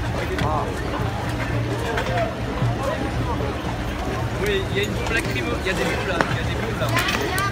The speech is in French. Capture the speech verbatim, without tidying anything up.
Ah. Oui, il y a une bombe lacrymo, il y a des bombes là, il y a des bombes là.